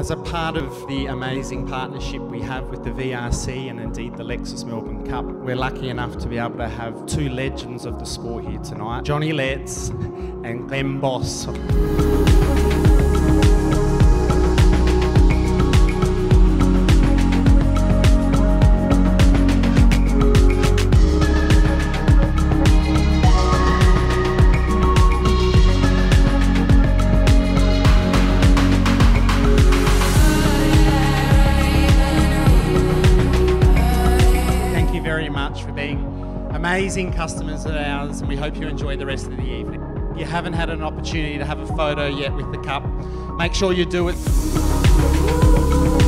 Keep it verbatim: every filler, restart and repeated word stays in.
As a part of the amazing partnership we have with the V R C and indeed the Lexus Melbourne Cup, we're lucky enough to be able to have two legends of the sport here tonight, Johnny Letts and Glenn Boss. Very much for being amazing customers of ours, and we hope you enjoy the rest of the evening. If you haven't had an opportunity to have a photo yet with the cup, make sure you do it.